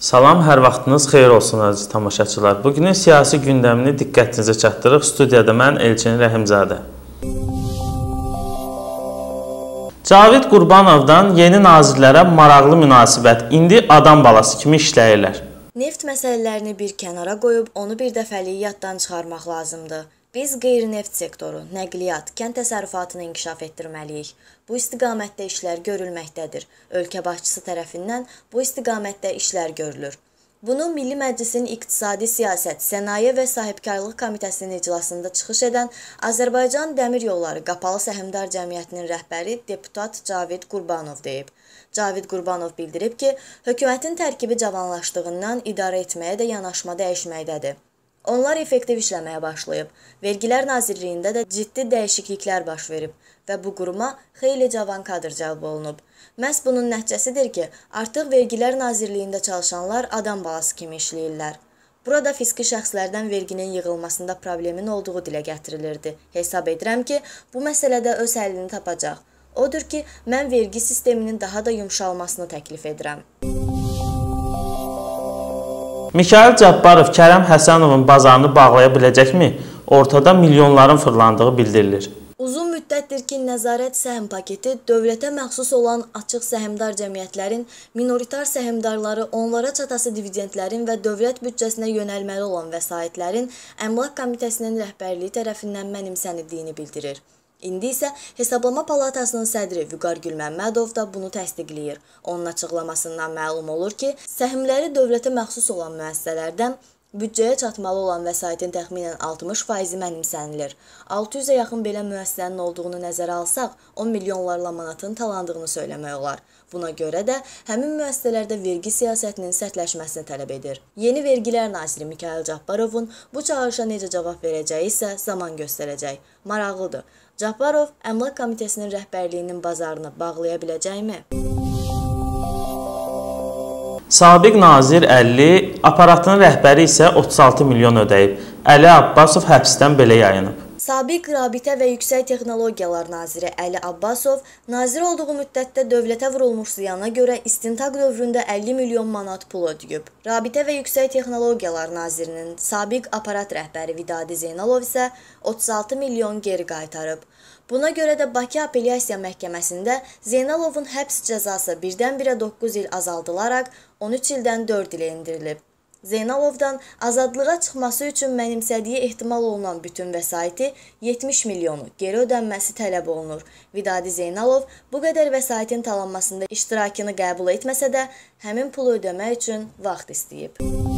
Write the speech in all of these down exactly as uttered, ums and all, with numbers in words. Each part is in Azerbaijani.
Salam, hər vaxtınız xeyir olsun əziz tamaşaçılar. Bugünün siyasi gündəmini diqqətinizə çatdırıq. Studiyada mən Elçin Rəhimzadə. Cavid Qurbanovdan yeni nazirlərə maraqlı münasibət. İndi adam balası kimi işləyirlər. Neft məsələlərini bir kənara qoyub onu bir dəfəlik yaddan çıxarmaq lazımdır. Biz qeyri-neft sektoru, nəqliyyat, kənd təsərrüfatını inkişaf etdirməliyik. Bu istiqamətdə işlər görülməkdədir. Ölkə başçısı tərəfindən bu istiqamətdə işlər görülür. Bunu Milli Məclisin İqtisadi Siyasət, Sənaye və Sahibkarlıq Komitəsinin iclasında çıxış edən Azərbaycan Dəmir Yolları Qapalı Səhmdar Cəmiyyətinin rəhbəri deputat Cavid Qurbanov deyib. Cavid Qurbanov bildirib ki, hökumətin tərkibi cavanlaşdığından idarə etməyə də yanaşma dəyişməkdədir. Onlar effektiv işləməyə başlayıb. Vergilər Nazirliyində də ciddi dəyişikliklər baş verib və bu quruma xeyli cavan kadr cəlb olunub. Məhz bunun nəticəsidir ki, artıq Vergilər Nazirliyində çalışanlar adam balası kimi işləyirlər. Burada fiziki şəxslərdən verginin yığılmasında problemin olduğu dilə gətirilirdi. Hesab edirəm ki, bu məsələdə öz həllini tapacaq. Odur ki, mən vergi sisteminin daha da yumşalmasını təklif edirəm. Mikayıl Cabbarov Kərəm Həsənovun bazarını bağlaya biləcəkmi? Ortada milyonların fırlandığı bildirilir. Uzun müddətdir ki, nəzarət səhm paketi dövlətə məxsus olan açıq səhmdar cəmiyyətlərin minoritar səhmdarları onlara çatası dividendlərin və dövlət büdcəsinə yönəlməli olan vəsaitlərin Əmlak Komitəsinin rəhbərliyi tərəfindən mənimsənildiyini bildirir. İndi isə Hesablama Palatasının sədri Vüqar Gülməmmədov da bunu təsdiqləyir. Onun açıqlamasından məlum olur ki, səhmləri dövlətə məxsus olan müəssisələrdən büdcəyə çatmalı olan vəsaitin təxminən altmış faizi mənimsənilir. altı yüzə yaxın belə müəssisənin olduğunu nəzərə alsaq, on milyonlarla manatın talandığını söyləmək olar. Buna görə də həmin müəssisələrdə vergi siyasətinin sərtləşməsini tələb edir. Yeni Vergilər Naziri Mikayıl Cabbarovun bu çağırışa necə cavab verəcəyi isə zaman göstərəcək. Maraqlıdır. Cabbarov Əmlak Komitəsinin rəhbərliyinin bazarını bağlaya biləcəkmi? Sabiq nazir əlli, aparatının rəhbəri isə otuz altı milyon ödəyib. Əli Abbasov həbsdən belə yayınıb. Sabiq Rabitə və Yüksək Texnologiyalar naziri Əli Abbasov nazir olduğu müddətdə dövlətə vurulmuş ziyana görə istintaq dövründə əlli milyon manat pul ödəyib. Rabitə və Yüksək Texnologiyalar nazirinin sabiq aparat rəhbəri Vidadi Zeynalov isə otuz altı milyon geri qaytarıb. Buna görə də Bakı Apellyasiya Məhkəməsində Zeynalovun həbs cəzası birdən-birə doqquz il azaldılaraq on üç ildən dörd ilə endirilib. Zeynalovdan azadlığa çıxması üçün mənimsədiyi ehtimal olunan bütün vəsaiti yetmiş milyonu geri ödənməsi tələb olunur. Vidadi Zeynalov bu qədər vəsaitin talanmasında iştirakını qəbul etməsə də, həmin pulu ödəmək üçün vaxt istəyib.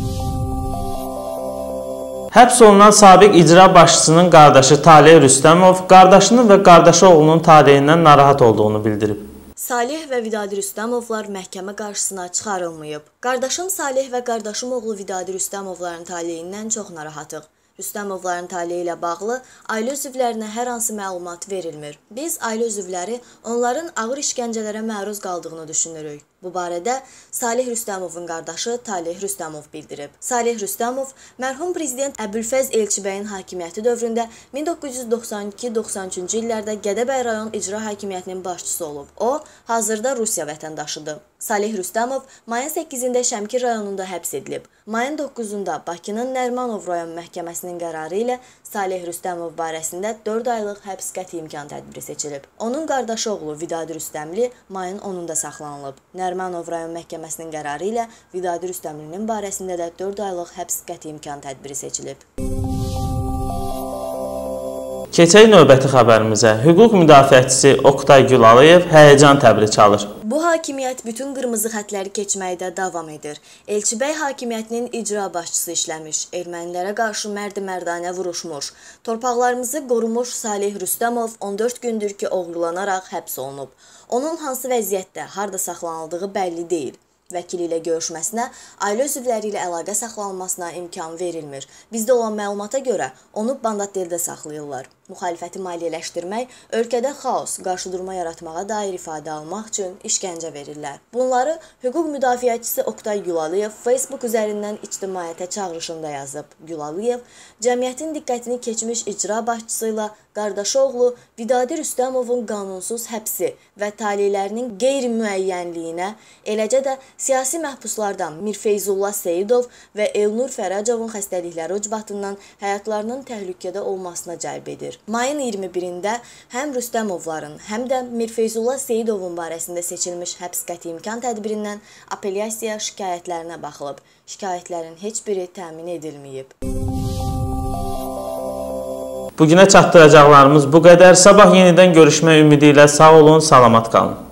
Həbs olunan sabiq icra başçısının qardaşı Taleh Rüstəmov qardaşının və qardaşı oğlunun taleyindən narahat olduğunu bildirib. Salih və Vidadi Rüstəmovlar məhkəmə qarşısına çıxarılmayıb. Qardaşım Salih və qardaşım oğlu Vidadi Rüstəmovların taleyindən çox narahatıq. Rüstəmovların taleyi ilə bağlı ailə üzvlərinə hər hansı məlumat verilmir. Biz ailə üzvləri onların ağır işgəncələrə məruz qaldığını düşünürük. Bu barədə Salih Rüstəmovun qardaşı Taleh Rüstəmov bildirib. Salih Rüstəmov mərhum prezident Əbülfəz Elçibəyin hakimiyyəti dövründə min doqquz yüz doxsan iki doxsan üçüncü illərdə Gədəbəy rayon icra hakimiyyətinin başçısı olub. O, hazırda Rusiya vətəndaşıdır. Salih Rüstəmov mayın səkkizində Şəmkir rayonunda həbs edilib. Mayın doqquzunda Bakının Nərmanov rayon məhkəməsinin qərarı ilə Salih Rüstəmov barəsində dörd aylıq həbs qəti imkan tədbiri seçilib. Onun qardaşı oğlu Vidadi Rüstəmli mayın onunda saxlanılıb. Nərmanov rayon məhkəməsinin qərarı ilə Vidadi Rüstəmlinin barəsində də dörd aylıq həbs qəti imkan tədbiri seçilib. Keçək növbəti xəbərimizə. Hüquq müdafiəçisi Oqtay Gülalıyev həyəcan təbili çalır. Bu hakimiyyət bütün qırmızı xətləri keçməkdə davam edir. Elçibəy hakimiyyətinin icra başçısı işləmiş, ermənilərə qarşı mərd-mərdanə vuruşmuş, torpaqlarımızı qorumuş Salih Rüstəmov on dörd gündür ki, oğurlanaraq həbs olunub. Onun hansı vəziyyətdə, harda saxlanıldığı bəlli deyil. Vəkili ilə görüşməsinə, ailə üzvləri ilə əlaqə saxlanılmasına imkan verilmir. Bizdə olan məlumata görə onu Bandatdeldə saxlayırlar. müxalifəti maliyyələşdirmək, ölkədə xaos, qarşıdurma yaratmağa dair ifadə almaq üçün işgəncə verirlər. Bunları hüquq müdafiəçisi Oqtay Gülalıyev Facebook üzərindən ictimaiyyətə çağırışında yazıb. Gülalıyev, cəmiyyətin diqqətini keçmiş icra başçısı ilə qardaşı oğlu Vidadi Rüstəmovun qanunsuz həbsi və talelərinin qeyri-müəyyənliyinə, eləcə də siyasi məhbuslardan Mirfeyzullah Seyidov və Elnur Fərəcovun xəstəlikləri ucbatından həyatlarının təhlükədə olmasına cəlb edir. Mayın iyirmi birində həm Rüstəmovların, həm də Mirfeyzullah Seyidovun barəsində seçilmiş həbs qəti imkan tədbirindən apellyasiya şikayətlərinə baxılıb. Şikayətlərin heç biri təmin edilməyib. Bugünə çatdıracaqlarımız bu qədər. Sabah yenidən görüşmək ümidi ilə sağ olun, salamat qalın.